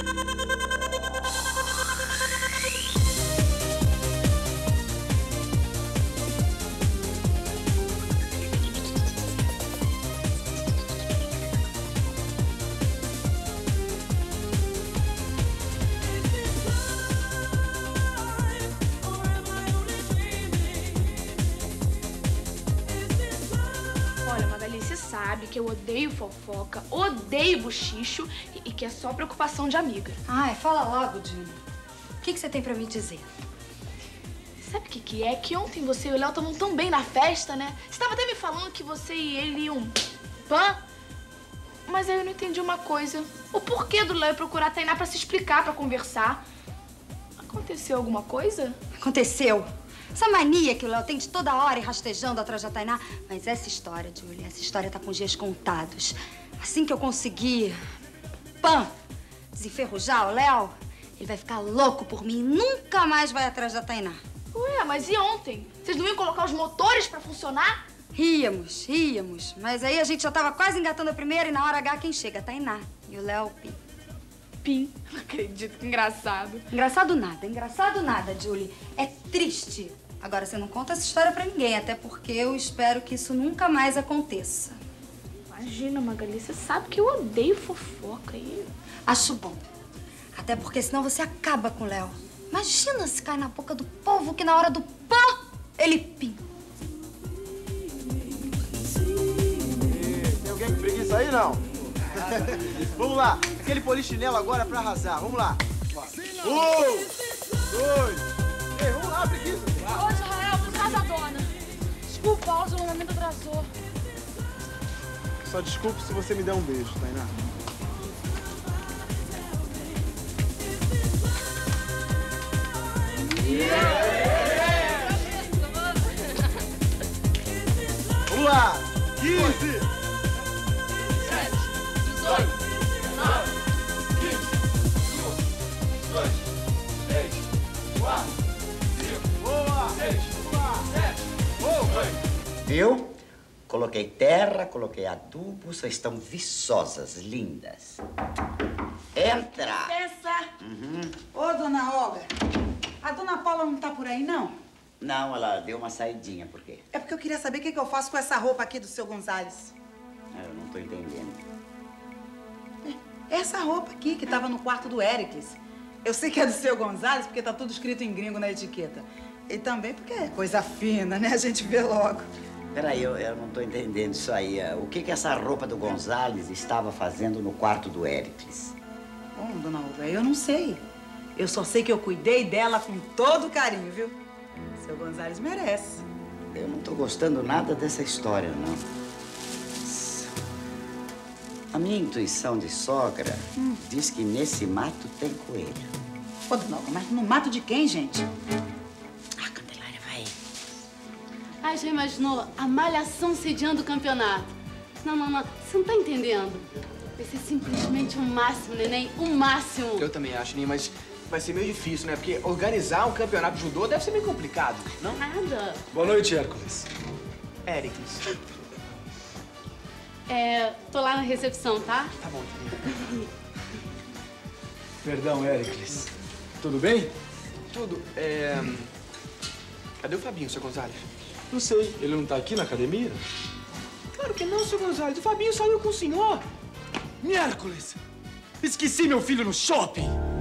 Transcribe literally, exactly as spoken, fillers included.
Sabe que eu odeio fofoca, odeio buchicho e, e que é só preocupação de amiga. Ai, fala logo, Julie. O que, que você tem pra me dizer? Sabe o que que é? Que ontem você e o Léo estavam tão bem na festa, né? Você tava até me falando que você e ele iam pã. Mas aí eu não entendi uma coisa. O porquê do Léo procurar a Tainá pra se explicar, pra conversar. Aconteceu alguma coisa? Aconteceu. Essa mania que o Léo tem de toda hora ir rastejando atrás da Tainá. Mas essa história, Julie, essa história tá com os dias contados. Assim que eu conseguir, pã, desenferrujar o Léo, ele vai ficar louco por mim e nunca mais vai atrás da Tainá. Ué, mas e ontem? Vocês não iam colocar os motores pra funcionar? Íamos, íamos. Mas aí a gente já tava quase engatando a primeira e na hora H quem chega? A Tainá. E o Léo, Pim. Pim. Não acredito, que engraçado. Engraçado nada, engraçado nada, Julie. É triste. Agora, você não conta essa história pra ninguém, até porque eu espero que isso nunca mais aconteça. Imagina, Magali, você sabe que eu odeio fofoca e... Acho bom. Até porque senão você acaba com o Léo. Imagina se cai na boca do povo que na hora do pã, ele pim. Tem alguém com preguiça aí, não? Vamos lá. Aquele polichinelo agora pra arrasar. Vamos lá. Um, dois. Ei, vamos lá, preguiça. Ô, Israel, por causa da dona. Desculpa, o alongamento atrasou. Só desculpe se você me der um beijo, Tainá. Vamos lá. quinze. sete, dezoito, dezenove, vinte, um, dois, três, quatro, cinco, Boa. seis, sete, oito. Viu? Coloquei terra, coloquei adubo, vocês estão viçosas, lindas. Entra! Peça! Uhum. Ô, dona Olga, a dona Paula não tá por aí, não? Não, ela deu uma saidinha, por quê? É porque eu queria saber o que, que eu faço com essa roupa aqui do seu Gonzales. Eu não tô entendendo. É essa roupa aqui que tava no quarto do Éricles. Eu sei que é do seu Gonzales porque tá tudo escrito em gringo na etiqueta. E também porque é coisa fina, né? A gente vê logo. Peraí, eu, eu não tô entendendo isso aí. O que que essa roupa do Gonzales estava fazendo no quarto do Éricles? Bom, dona Olga, eu não sei. Eu só sei que eu cuidei dela com todo carinho, viu? Seu Gonzales merece. Eu não tô gostando nada dessa história, não. A minha intuição de sogra hum. diz que nesse mato tem coelho. Ô, dona Olga, mas no mato de quem, gente? Ah, Candelária, vai. Ai, já imaginou a malhação sediando o campeonato? Não, não, não. Você não tá entendendo. Vai ser simplesmente o máximo, neném. O máximo. Eu também acho, Ninha, mas vai ser meio difícil, né? Porque organizar um campeonato de judô deve ser meio complicado, não? Nada. Boa noite, Hércules. Éricles. É, tô lá na recepção, tá? Tá bom, Ninha. Perdão, Hércules. Tudo bem? Tudo. É... Cadê o Fabinho, seu Gonzales? Não sei. Ele não tá aqui na academia? Claro que não, seu Gonzales. O Fabinho saiu com o senhor. Miércoles! Esqueci meu filho no shopping!